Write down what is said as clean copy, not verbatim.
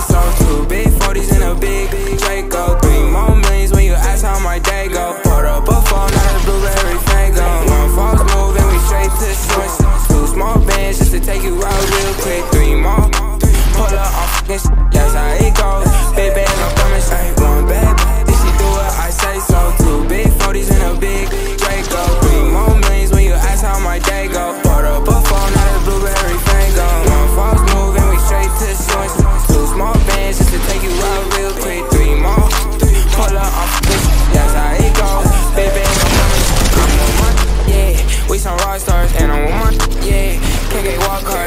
so. 2 big 40s and a big Draco. 3 more millions when you ask how my day go. Poured up a phone, not a blueberry fango. One false move and we straight to shorts. 2 small bands just to take you out real quick. 3 more, pull up on fucking shit, that's how it goes. Big band, I'm coming straight. 1 bad, if she do it, I say so. 2 big 40s and a big Draco. 3 more millions when you ask how my day go. Poured up a phone, not a blueberry fango. One false move and we straight to shorts. 2 small bands just to take you out real quick. 3 more, pull up on fucking shit, that's how it goes. Big band, I'm coming straight. I'm on my, yeah. We some rock stars and I'm on my, yeah. KK walk hard.